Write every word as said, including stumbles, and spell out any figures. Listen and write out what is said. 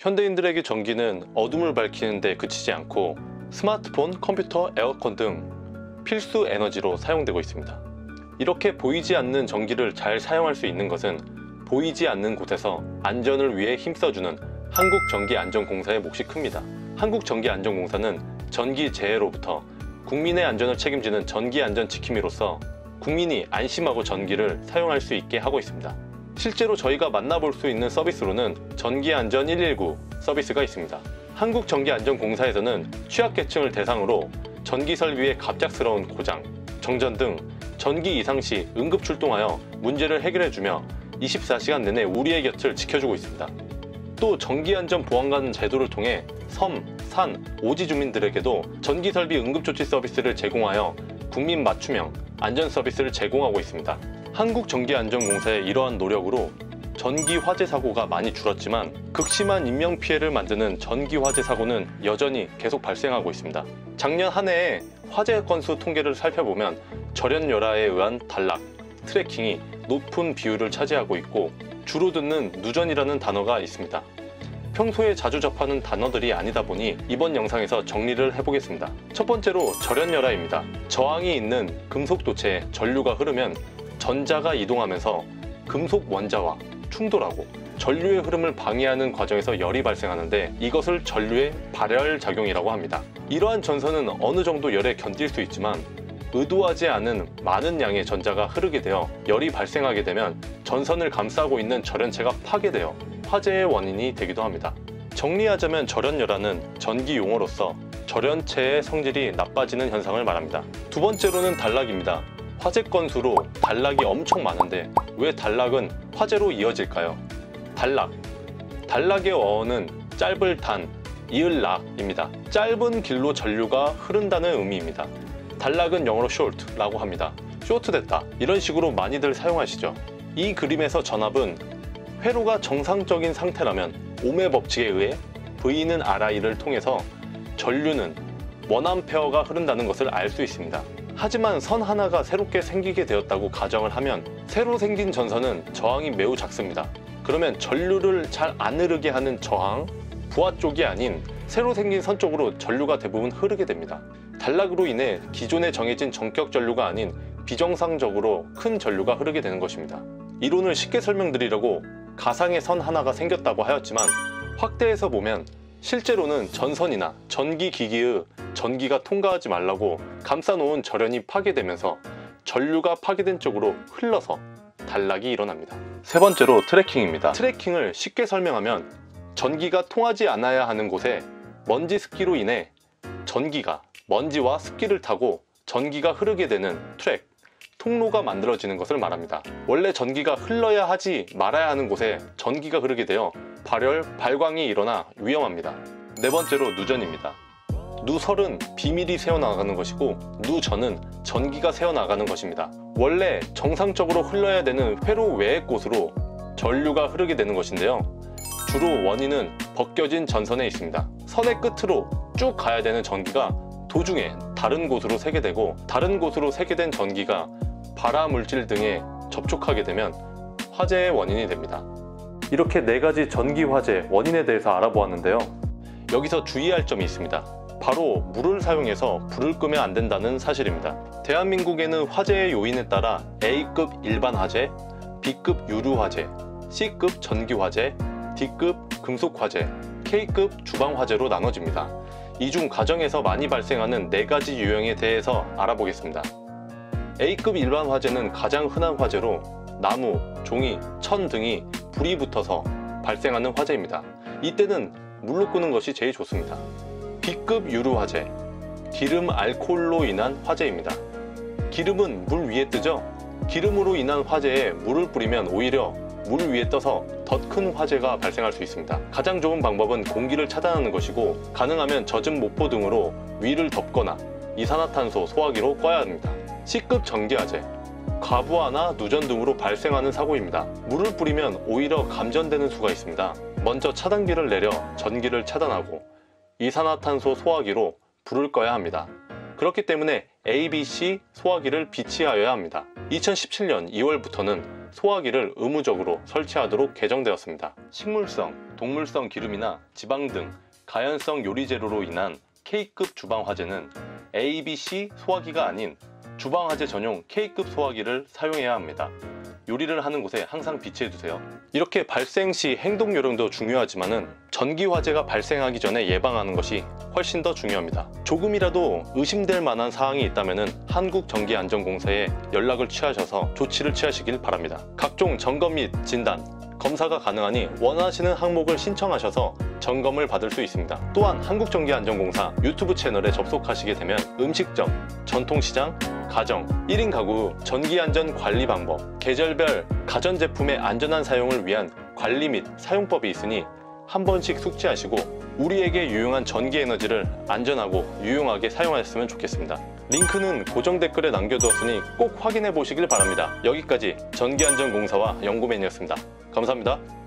현대인들에게 전기는 어둠을 밝히는 데 그치지 않고 스마트폰, 컴퓨터, 에어컨 등 필수 에너지로 사용되고 있습니다. 이렇게 보이지 않는 전기를 잘 사용할 수 있는 것은 보이지 않는 곳에서 안전을 위해 힘써주는 한국전기안전공사의 몫이 큽니다. 한국전기안전공사는 전기재해로부터 국민의 안전을 책임지는 전기안전지킴이로서 국민이 안심하고 전기를 사용할 수 있게 하고 있습니다. 실제로 저희가 만나볼 수 있는 서비스로는 전기안전 일일구 서비스가 있습니다. 한국전기안전공사에서는 취약계층을 대상으로 전기설비의 갑작스러운 고장, 정전 등 전기 이상 시 응급 출동하여 문제를 해결해주며 이십사 시간 내내 우리의 곁을 지켜주고 있습니다. 또 전기안전보안관 제도를 통해 섬, 산, 오지 주민들에게도 전기설비 응급조치 서비스를 제공하여 국민 맞춤형 안전 서비스를 제공하고 있습니다. 한국전기안전공사의 이러한 노력으로 전기 화재 사고가 많이 줄었지만 극심한 인명피해를 만드는 전기 화재 사고는 여전히 계속 발생하고 있습니다. 작년 한 해의 화재 건수 통계를 살펴보면 절연열화에 의한 단락, 트래킹이 높은 비율을 차지하고 있고 주로 듣는 누전이라는 단어가 있습니다. 평소에 자주 접하는 단어들이 아니다 보니 이번 영상에서 정리를 해보겠습니다. 첫 번째로 절연열화입니다. 저항이 있는 금속 도체에 전류가 흐르면 전자가 이동하면서 금속 원자와 충돌하고 전류의 흐름을 방해하는 과정에서 열이 발생하는데 이것을 전류의 발열작용이라고 합니다. 이러한 전선은 어느 정도 열에 견딜 수 있지만 의도하지 않은 많은 양의 전자가 흐르게 되어 열이 발생하게 되면 전선을 감싸고 있는 절연체가 파괴되어 화재의 원인이 되기도 합니다. 정리하자면 절연열화는 전기 용어로서 절연체의 성질이 나빠지는 현상을 말합니다. 두 번째로는 단락입니다. 화재 건수로 단락이 엄청 많은데 왜 단락은 화재로 이어질까요? 단락, 단락의 어원은 짧을 단, 이을 락입니다. 짧은 길로 전류가 흐른다는 의미입니다. 단락은 영어로 short라고 합니다. short 됐다, 이런 식으로 많이들 사용하시죠. 이 그림에서 전압은 회로가 정상적인 상태라면 옴의 법칙에 의해 V는 알아이를 통해서 전류는 원 암페어가 흐른다는 것을 알 수 있습니다. 하지만 선 하나가 새롭게 생기게 되었다고 가정을 하면 새로 생긴 전선은 저항이 매우 작습니다. 그러면 전류를 잘 안 흐르게 하는 저항, 부하 쪽이 아닌 새로 생긴 선 쪽으로 전류가 대부분 흐르게 됩니다. 단락으로 인해 기존에 정해진 전격 전류가 아닌 비정상적으로 큰 전류가 흐르게 되는 것입니다. 이론을 쉽게 설명드리려고 가상의 선 하나가 생겼다고 하였지만 확대해서 보면 실제로는 전선이나 전기기기의 전기가 통과하지 말라고 감싸놓은 절연이 파괴되면서 전류가 파괴된 쪽으로 흘러서 단락이 일어납니다. 세 번째로 트래킹입니다. 트래킹을 쉽게 설명하면 전기가 통하지 않아야 하는 곳에 먼지 습기로 인해 전기가 먼지와 습기를 타고 전기가 흐르게 되는 트랙, 통로가 만들어지는 것을 말합니다. 원래 전기가 흘러야 하지 말아야 하는 곳에 전기가 흐르게 되어 발열, 발광이 일어나 위험합니다. 네 번째로 누전입니다. 누설은 비밀이 새어나가는 것이고 누전은 전기가 새어나가는 것입니다. 원래 정상적으로 흘러야 되는 회로 외의 곳으로 전류가 흐르게 되는 것인데요. 주로 원인은 벗겨진 전선에 있습니다. 선의 끝으로 쭉 가야 되는 전기가 도중에 다른 곳으로 새게 되고 다른 곳으로 새게 된 전기가 발화물질 등에 접촉하게 되면 화재의 원인이 됩니다. 이렇게 네 가지 전기 화재 원인에 대해서 알아보았는데요. 여기서 주의할 점이 있습니다. 바로 물을 사용해서 불을 끄면 안 된다는 사실입니다. 대한민국에는 화재의 요인에 따라 A급 일반 화재, B급 유류 화재, C급 전기 화재, D급 금속 화재, K급 주방 화재로 나눠집니다. 이 중 가정에서 많이 발생하는 네 가지 유형에 대해서 알아보겠습니다. A급 일반 화재는 가장 흔한 화재로 나무, 종이, 천 등이 불이 붙어서 발생하는 화재입니다. 이때는 물로 끄는 것이 제일 좋습니다. B급 유류 화재, 기름, 알코올로 인한 화재입니다. 기름은 물 위에 뜨죠? 기름으로 인한 화재에 물을 뿌리면 오히려 물 위에 떠서 더 큰 화재가 발생할 수 있습니다. 가장 좋은 방법은 공기를 차단하는 것이고 가능하면 젖은 모포 등으로 위를 덮거나 이산화탄소 소화기로 꺼야 합니다. C급 전기 화재, 과부하나 누전 등으로 발생하는 사고입니다. 물을 뿌리면 오히려 감전되는 수가 있습니다. 먼저 차단기를 내려 전기를 차단하고 이산화탄소 소화기로 불을 꺼야 합니다. 그렇기 때문에 A, B, C 소화기를 비치하여야 합니다. 이천십칠 년 이월부터는 소화기를 의무적으로 설치하도록 개정되었습니다. 식물성, 동물성 기름이나 지방 등 가연성 요리 재료로 인한 K급 주방 화재는 A, B, C 소화기가 아닌 주방 화재 전용 K급 소화기를 사용해야 합니다. 요리를 하는 곳에 항상 비치해두세요. 이렇게 발생 시 행동 요령도 중요하지만은 전기 화재가 발생하기 전에 예방하는 것이 훨씬 더 중요합니다. 조금이라도 의심될 만한 사항이 있다면은 한국전기안전공사에 연락을 취하셔서 조치를 취하시길 바랍니다. 각종 점검 및 진단, 검사가 가능하니 원하시는 항목을 신청하셔서 점검을 받을 수 있습니다. 또한 한국전기안전공사 유튜브 채널에 접속하시게 되면 음식점, 전통시장, 가정, 일 인 가구 전기안전 관리 방법, 계절별 가전제품의 안전한 사용을 위한 관리 및 사용법이 있으니 한 번씩 숙지하시고 우리에게 유용한 전기에너지를 안전하고 유용하게 사용하셨으면 좋겠습니다. 링크는 고정 댓글에 남겨두었으니 꼭 확인해 보시길 바랍니다. 여기까지 전기안전공사와 연구맨이었습니다. 감사합니다.